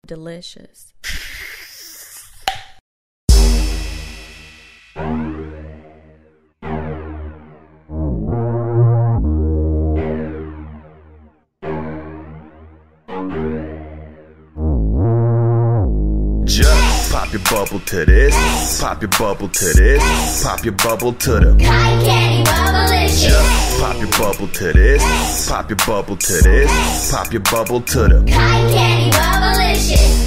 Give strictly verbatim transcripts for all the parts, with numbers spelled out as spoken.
delicious. Just pop your bubble to this, pop your bubble to this, pop your bubble to the Cotton candy bubblicious. Just pop your bubble to this, pop your bubble to this, pop your bubble to the Cotton candy bubblicious.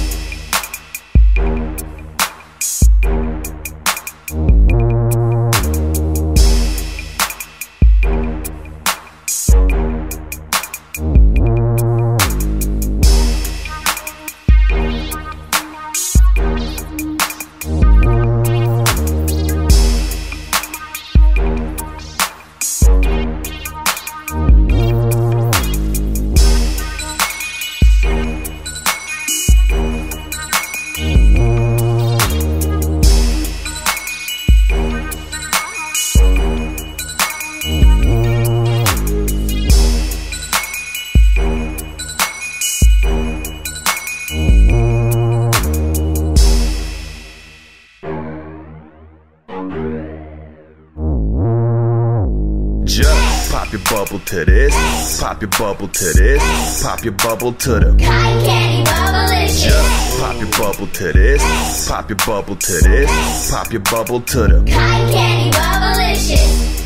Just pop your bubble to this, pop your bubble to this, pop your bubble to the Cotton candy bubblicious. Just pop your bubble to this, pop your bubble to this, pop your bubble to the Cotton candy bubblicious.